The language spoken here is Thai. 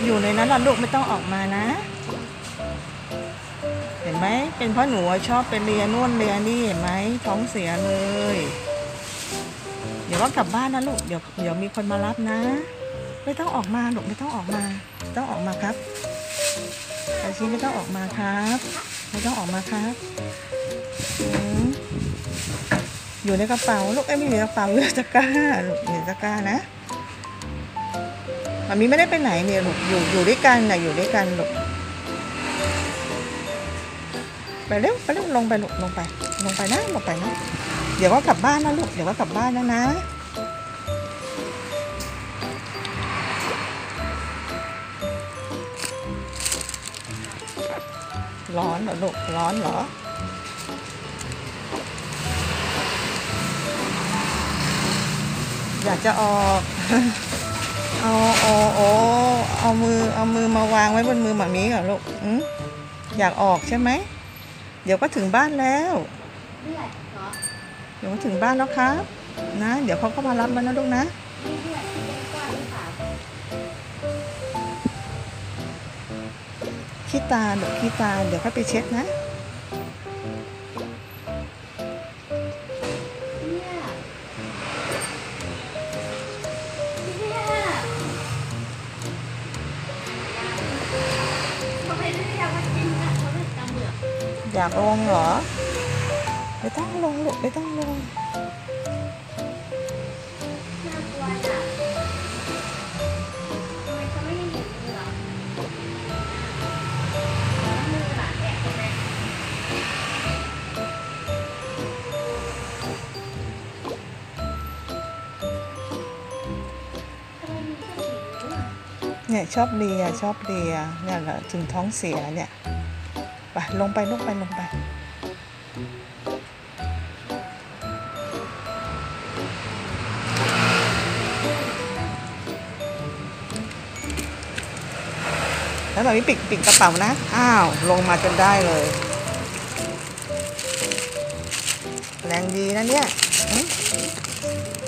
อยู่ในนั้นล่ะลูกไม่ต้องออกมานะเห็นไหมเป็นเพราะหนูชอบไปเรียนนู่นเรียนนี่เห็นไหมท้องเสียเลยเดี๋ยวว่ากลับบ้านนะลูกเดี๋ยวมีคนมารับนะไม่ต้องออกมาลูกไม่ต้องออกมาต้องออกมาครับอาชีไม่ต้องออกมาครับไม่ต้องออกมาครับอยู่ในกระเป๋าลูกไม่อยู่ในกระเป๋าอยู่ในตะกร้าลูกอยู่ในตะกร้านะมันมีไม่ได้ไปไหนเนี่ยลูกอยู่ด้วยกันนะอยู่ด้วยกันลูกไปเร็วลงไปลูกลงไปนะลงไปนะเดี๋ยวว่ากลับบ้านนะลูกเดี๋ยวว่ากลับบ้านนะร้อนเหรอลูกร้อนเหรออยากจะออกเอามือมาวางไว้บนมือแบบนี้เหรอลูกอยากออกใช่ไหมเดี๋ยวก็ถึงบ้านแล้วเดี๋ยวก็ถึงบ้านแล้วครับนะเดี๋ยวเขาก็มารับแล้วนะลูกนะขี้ตาลูกขี้ตาเดี๋ยวค่อยไปเช็ดนะอยากลงเหรอไม่ต้องลงลูกไม่ต้องลงเนี่ยชอบเลียเนี่ยแหละถึงท้องเสียเนี่ยไปลงไปแล้วแบบนี้ปิดกระเป๋านะอ้าวลงมาจนได้เลยแรงดีนะเนี่ย